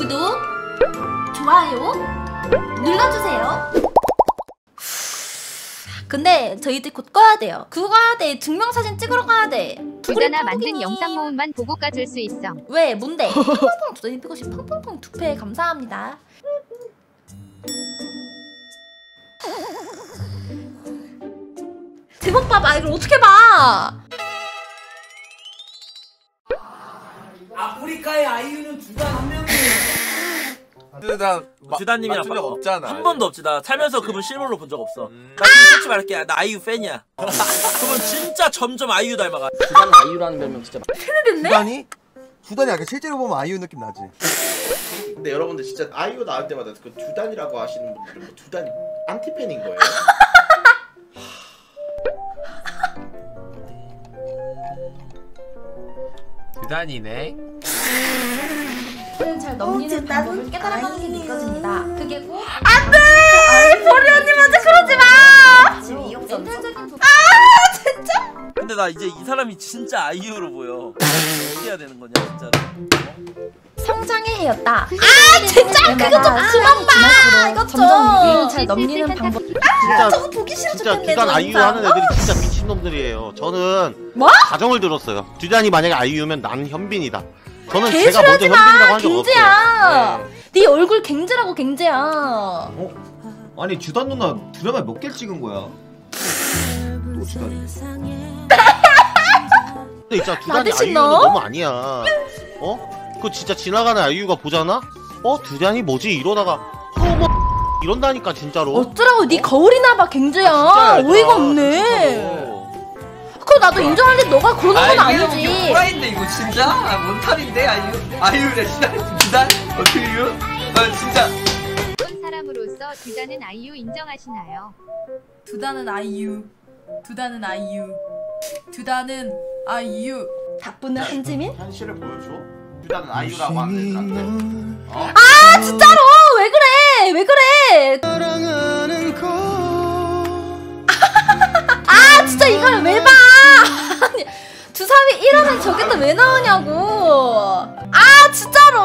구독, 좋아요 눌러주세요. 근데 저희들 곧 꺼야 돼요. 그거 가야 돼. 증명사진 찍으러 가야 돼. 두자나 만든 영상 모음만 보고 까줄 수 있어. 왜? 뭔데? 팡팡팡 두더니 피고시 팡팡팡 두패 감사합니다. 제목 봐봐. 이걸 어떻게 봐? 아프리카의 아이유는 두단 한 명이에요. 주다님이랑 적 없잖아. 한 번도 없지. 나 살면서 그분 실물로 본 적 없어. 나 지금 솔직히 말할게. 나 아이유 팬이야. 그분 진짜 점점 아이유 닮아가. 두단 아이유라는 별명 진짜 두단이? 두단이 아까 실제로 보면 아이유 느낌 나지? 근데 여러분들 진짜 아이유 나올 때마다 그 두단이라고 하시는 분들은 뭐 두단이 안티팬인 거예요? 두단이네. 잘 넘기는 방법을 깨달아가는 게 느껴집니다. 그게 곧 안돼! 보리 언니 먼저 그러지 마! 멘탈적인 부분. 진짜? 근데 나 이제 이 사람이 진짜 아이유로 보여. 어떻게 해야 되는 거냐 진짜로. 성장의 해였다. 진짜 그거 좀 그만 봐! 이거 좀! 점점 위기를 잘 넘기는 방법. 저거 보기 싫어 죽겠네. 두단 아이유 하는 애들이 진짜 미친놈들이에요. 저는 뭐? 가정을 들었어요. 두단이 만약에 아이유면 난 현빈이다. 저는 제가 개소리 먼저 하지마! 현빈이라고 한 적 갱제야! 없어요. 네 얼굴 갱제라고 갱제야. 아니 두단 누나 드라마 몇 개 찍은 거야? 또 두단이. 근데 진짜 두단이 나대신 아이유는 너? 너무 아니야. 어? 그거 진짜 지나가는 아이유가 보잖아? 두단이 뭐지? 이러다가 뭐 이런다니까 진짜로. 어쩌라고 네 거울이나 봐 갱제야. 어이가 없네. 그거 나도 인정하는데 너가 그러는 건 아니지. 호라인데 이거 진짜? 뭔탈인데 아이유래 진짜 두단? 어떻게요? 진짜 어떤 사람으로서 두자는 아이유 인정하시나요? 두다는 아이유, 두다는 아이유, 두다는 아이유. 닭분은 한지민? 현실을 보여줘? 두단은 아이유라고 하는 애들한테 진짜로 왜 그래? 왜 그래? 진짜 이걸 왜 봐? 아니, 주사위 1화면 저게 또 왜 나오냐고. 진짜로.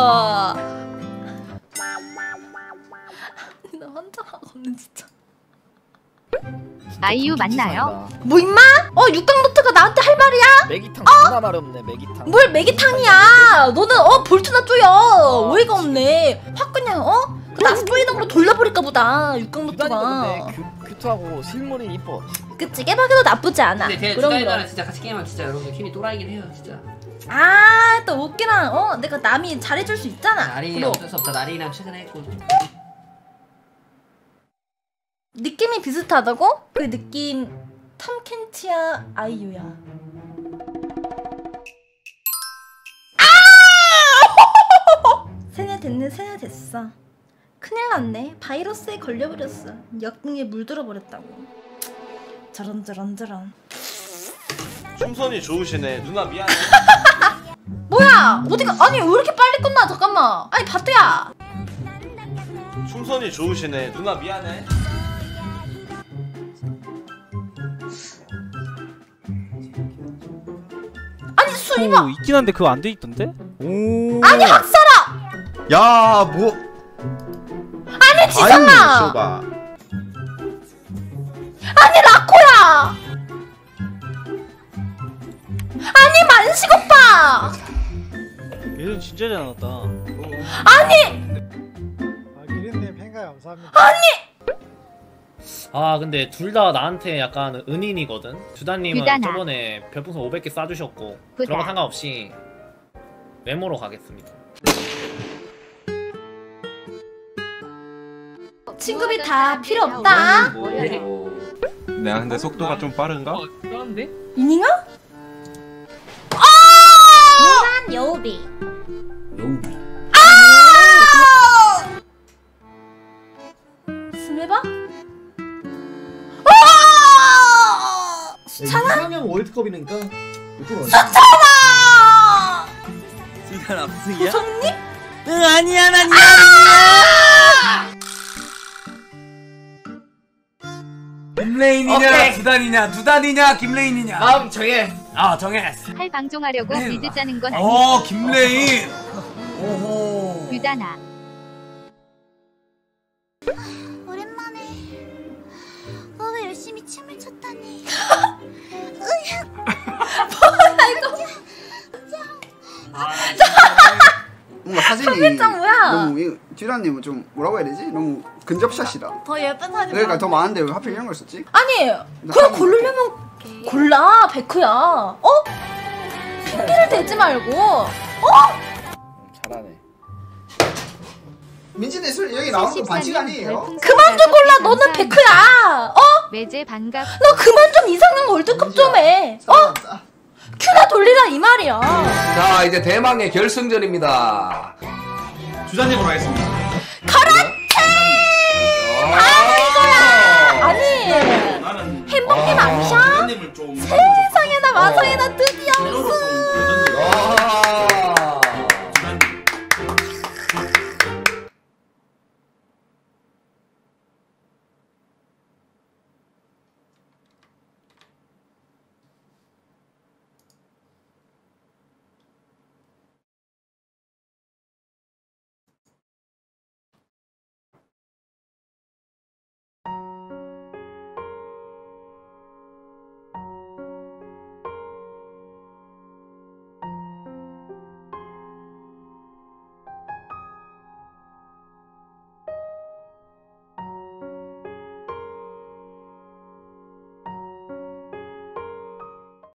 나 환장하거든 진짜. 아이유 맞나요? 뭐 임마? 육강노트가 나한테 할 말이야? 매기탕 존나 마렵네 매기탕. 뭘 매기탕이야? 너는 볼트나 쪼여. 어이가 없네. 확 그냥 나스 쪼이는 걸로 돌려버릴까 보다. 육강노트가. 큐트하고 실물이 이뻐. 그치? 깨박이도 나쁘지 않아. 근데 두다이랑 진짜 같이 게임하면 진짜 여러분들 힘이 또라이긴 해요 진짜. 또 오키랑 내가 남이 잘해줄 수 있잖아. 나린이 그럼. 어쩔 수 없다. 나린이랑 최근에 했고. 느낌이 비슷하다고? 그 느낌 탐켄치야 아이유야. 세뇌됐네. 세뇌됐어. 큰일 났네. 바이러스에 걸려버렸어. 역등에 물들어 버렸다고. 저런. 춤선이 좋으시네. 누나 미안해. 뭐야? 어디가? 아니 왜 이렇게 빨리 끝나? 잠깐만. 아니 바트야. 춤선이 좋으시네. 누나 미안해. 아니 수이봐. 있긴 한데 그거 안 돼 있던데? 아니 학살아. 야 뭐? 아니 지성아. 아니 라코야. 아니 만식 오빠. 얘는 진짜 잘 나왔다. 아니. 기린님 팬가 감사합니다. 근데 둘 다 나한테 약간 은인이거든. 두다님은 유다나. 저번에 별풍선 500개 쏴주셨고 부다. 그런 거 상관없이 메모로 가겠습니다. 친구비 다 필요 없다. 내가 근데 속도가 좀 빠른가? 그런데? 이닝아? 무한 여우비. 스메바? 수찬아? 상영 월드컵이니까 수찬아! 두단 압승이야? 구성님? 응 아니야 난 김레인이냐 두단이냐 김레인이냐 마음 정해. 정해. 할 방종하려고 빌드 짜는 건 어 아니죠? 김레인. 오호. 듀다나. 오랜만에 너가 열심히 춤을 췄다니. 뭔가 사진이 통일장 뭐야? 너무 듀다님은 좀 뭐라고 해야 되지? 너무 근접샷이다. 더 예쁜 사진. 그러니까 더 많은데 왜 하필 이런 걸 썼지? 아니 그걸 고르려면 골라 베크야. 어? 핑계를 대지 말고. 잘하네. 민지네 술 여기 나오는 거 반칙 아니에요? 그만 좀 골라. 너는 베크야. 어? 매제 반갑. 너 그만 좀 이상형 월드컵 좀 해. 어? 큐나 돌리라 이 말이야. 자 이제 대망의 결승전입니다. 주단님으로 하겠습니다. 아니 나는 햄버님 암샤? 주단님을 좀 세상에나 마상에나 드디어